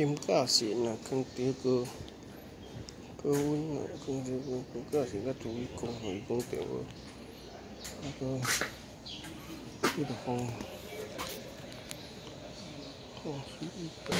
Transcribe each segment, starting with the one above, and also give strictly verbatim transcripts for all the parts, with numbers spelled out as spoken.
金甲线啊，放着个高温啊，放着个金甲线甲注意讲，伊讲着无，那个这个风，风水一百。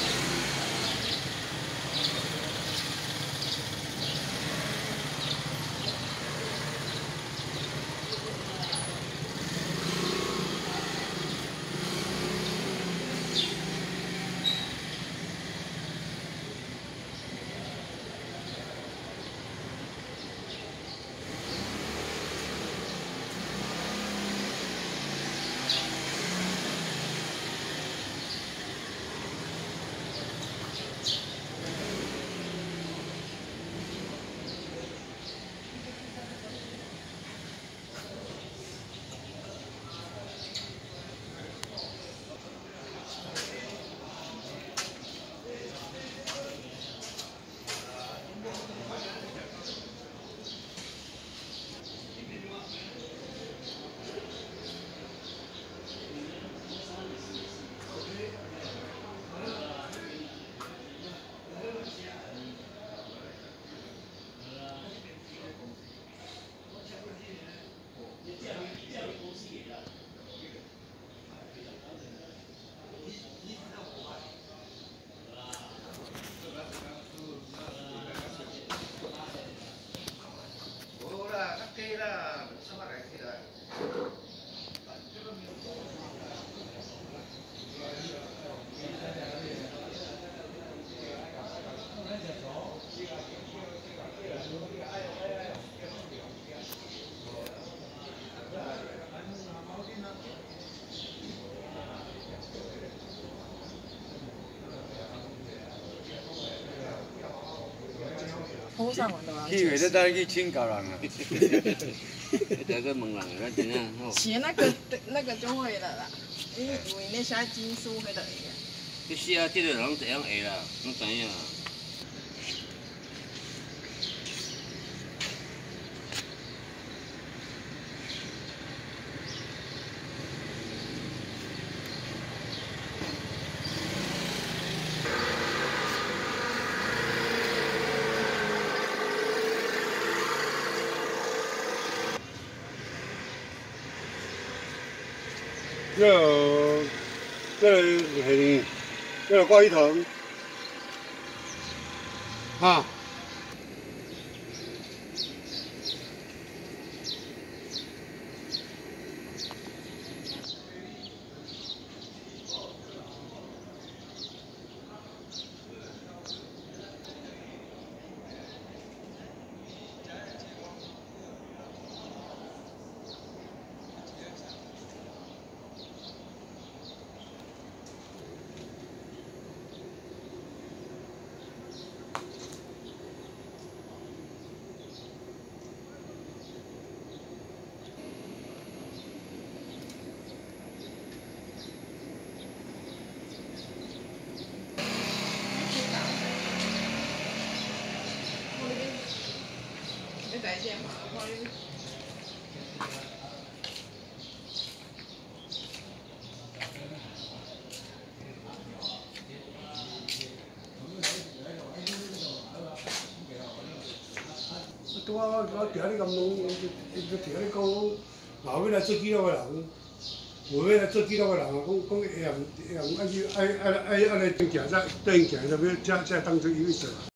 去月再去请教人啊，再去问人，咱怎样好？ 写那个那个就会了啦，因为因为那写经书迄个会啊。 你写啊，这个人这样会啦，侬知影啊？ 这个这个是这个挂一藤啊。 再见嘛，我哩。 拄啊，我我听你咁讲，伊就听你讲讲，后尾来做记录的人，后尾来做记录的人啊，讲讲会用会用，啊去爱爱爱爱来行才，对行才要才才当做有意思。